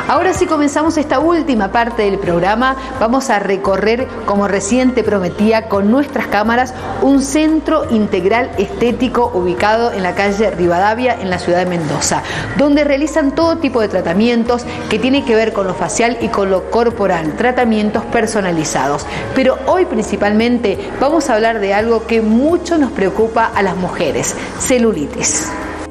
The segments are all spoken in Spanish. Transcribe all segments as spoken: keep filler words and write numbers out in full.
Ahora sí comenzamos esta última parte del programa. Vamos a recorrer, como recién te prometía, con nuestras cámaras, un centro integral estético ubicado en la calle Rivadavia, en la ciudad de Mendoza, donde realizan todo tipo de tratamientos que tienen que ver con lo facial y con lo corporal, tratamientos personalizados. Pero hoy principalmente vamos a hablar de algo que mucho nos preocupa a las mujeres: celulitis.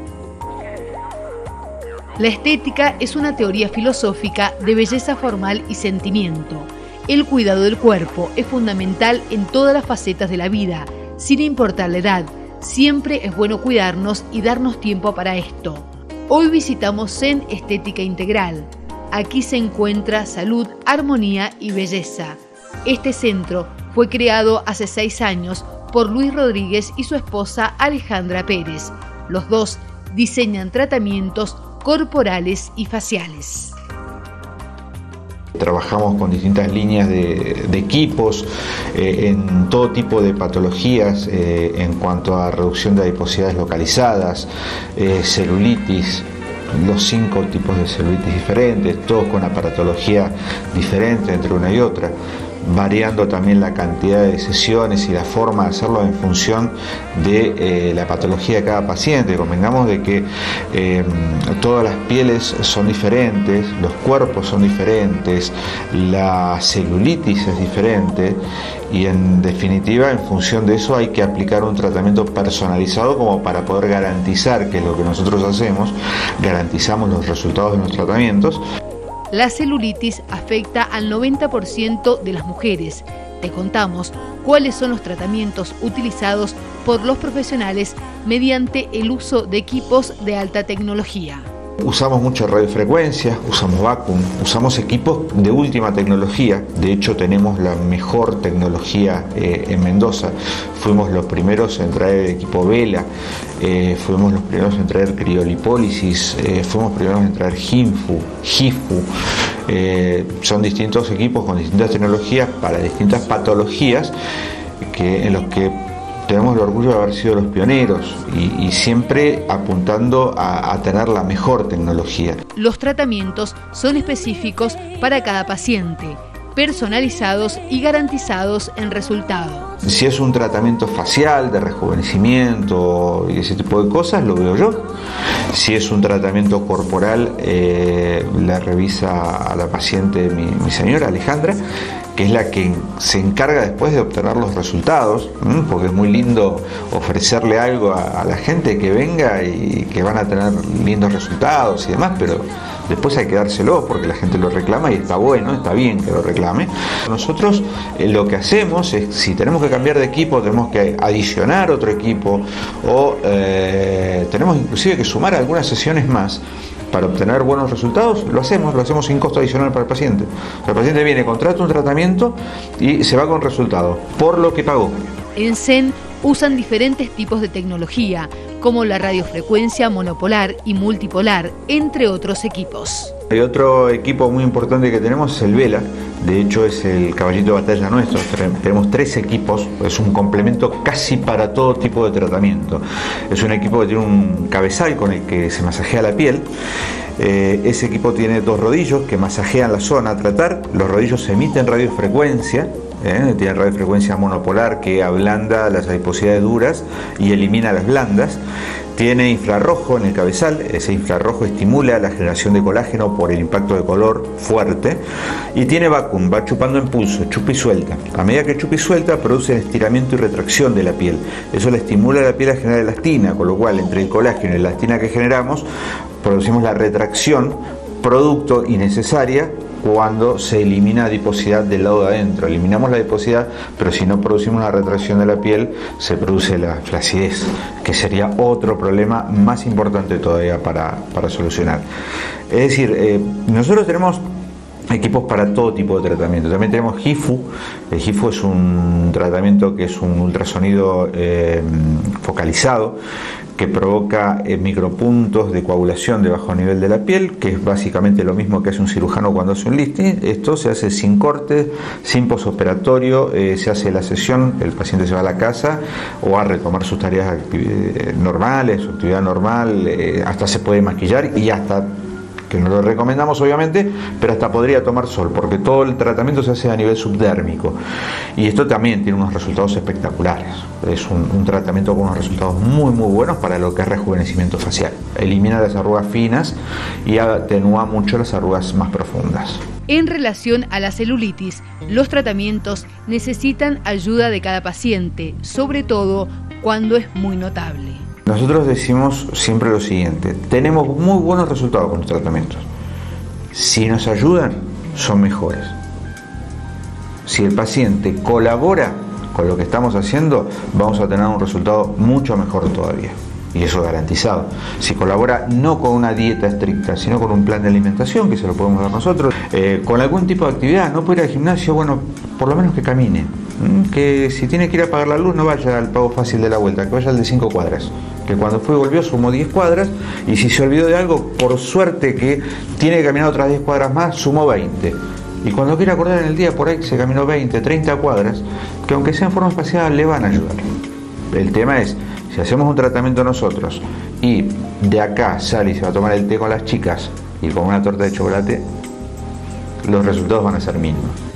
La estética es una teoría filosófica de belleza formal y sentimiento. El cuidado del cuerpo es fundamental en todas las facetas de la vida, sin importar la edad. Siempre es bueno cuidarnos y darnos tiempo para esto. Hoy visitamos Zen Estética Integral. Aquí se encuentra salud, armonía y belleza. Este centro fue creado hace seis años por Luis Rodríguez y su esposa Alejandra Pérez. Los dos diseñan tratamientos corporales y faciales. Trabajamos con distintas líneas de, de equipos eh, en todo tipo de patologías eh, en cuanto a reducción de adiposidades localizadas, eh, celulitis, los cinco tipos de celulitis diferentes, todos con aparatología diferente entre una y otra, variando también la cantidad de sesiones y la forma de hacerlo en función de eh, la patología de cada paciente. Convengamos de que eh, todas las pieles son diferentes, los cuerpos son diferentes, la celulitis es diferente y en definitiva en función de eso hay que aplicar un tratamiento personalizado como para poder garantizar, que es lo que nosotros hacemos, garantizamos los resultados de los tratamientos. La celulitis afecta al noventa por ciento de las mujeres. Te contamos cuáles son los tratamientos utilizados por los profesionales mediante el uso de equipos de alta tecnología. Usamos mucha radiofrecuencia, usamos vacuum, usamos equipos de última tecnología. De hecho tenemos la mejor tecnología eh, en Mendoza. Fuimos los primeros en traer el equipo Vela, eh, fuimos los primeros en traer criolipólisis, eh, fuimos los primeros en traer Hinfu, Hifu. Eh, son distintos equipos con distintas tecnologías para distintas patologías que, en los que tenemos el orgullo de haber sido los pioneros y, y siempre apuntando a, a tener la mejor tecnología. Los tratamientos son específicos para cada paciente, personalizados y garantizados en resultado. Si es un tratamiento facial, de rejuvenecimiento y ese tipo de cosas, lo veo yo. Si es un tratamiento corporal, eh, la revisa a la paciente mi, mi señora Alejandra, que es la que se encarga después de obtener los resultados, porque es muy lindo ofrecerle algo a, a la gente que venga y que van a tener lindos resultados y demás, pero después hay que dárselo porque la gente lo reclama y está bueno, está bien que lo reclame. Nosotros eh, lo que hacemos es, si tenemos que cambiar de equipo, tenemos que adicionar otro equipo o eh, tenemos inclusive que sumar algunas sesiones más para obtener buenos resultados, lo hacemos, lo hacemos sin costo adicional para el paciente. O sea, el paciente viene, contrata un tratamiento y se va con resultados, por lo que pagó. En Zen usan diferentes tipos de tecnología, como la radiofrecuencia monopolar y multipolar, entre otros equipos. Hay otro equipo muy importante que tenemos, es el Vela. De hecho es el caballito de batalla nuestro. Tenemos tres equipos, es un complemento casi para todo tipo de tratamiento. Es un equipo que tiene un cabezal con el que se masajea la piel. Eh, ese equipo tiene dos rodillos que masajean la zona a tratar. Los rodillos emiten radiofrecuencia. ¿Eh? Tiene radiofrecuencia monopolar que ablanda las adiposidades duras y elimina las blandas. Tiene infrarrojo en el cabezal, ese infrarrojo estimula la generación de colágeno por el impacto de color fuerte. Y tiene vacuum, va chupando en pulso, chupa y suelta. A medida que chupa y suelta produce el estiramiento y retracción de la piel. Eso le estimula a la piel a generar elastina, con lo cual entre el colágeno y la elastina que generamos producimos la retracción, producto y necesaria cuando se elimina adiposidad del lado de adentro. Eliminamos la adiposidad, pero si no producimos la retracción de la piel, se produce la flacidez, que sería otro problema más importante todavía para, para solucionar. Es decir, eh, nosotros tenemos equipos para todo tipo de tratamiento. También tenemos Hifu. El Hifu es un tratamiento que es un ultrasonido eh, focalizado que provoca eh, micropuntos de coagulación de bajo nivel de la piel, que es básicamente lo mismo que hace un cirujano cuando hace un lifting. Esto se hace sin corte, sin posoperatorio, eh, se hace la sesión, el paciente se va a la casa o a retomar sus tareas eh, normales, su actividad normal, eh, hasta se puede maquillar y hasta que no lo recomendamos obviamente, pero hasta podría tomar sol, porque todo el tratamiento se hace a nivel subdérmico. Y esto también tiene unos resultados espectaculares. Es un, un tratamiento con unos resultados muy muy buenos para lo que es rejuvenecimiento facial. Elimina las arrugas finas y atenúa mucho las arrugas más profundas. En relación a la celulitis, los tratamientos necesitan ayuda de cada paciente, sobre todo cuando es muy notable. Nosotros decimos siempre lo siguiente: tenemos muy buenos resultados con los tratamientos. Si nos ayudan, son mejores. Si el paciente colabora con lo que estamos haciendo, vamos a tener un resultado mucho mejor todavía. Y eso garantizado. Si colabora no con una dieta estricta, sino con un plan de alimentación, que se lo podemos dar nosotros, eh, con algún tipo de actividad, no puede ir al gimnasio, bueno, por lo menos que camine. Que si tiene que ir a pagar la luz, no vaya al pago fácil de la vuelta, que vaya al de cinco cuadras. Que cuando fue y volvió sumó diez cuadras, y si se olvidó de algo, por suerte que tiene que caminar otras diez cuadras más, sumó veinte. Y cuando quiera acordar en el día, por ahí se caminó veinte, treinta cuadras, que aunque sea en forma espaciada, le van a ayudar. El tema es, si hacemos un tratamiento nosotros y de acá sale y se va a tomar el té con las chicas y con una torta de chocolate, los resultados van a ser mínimos.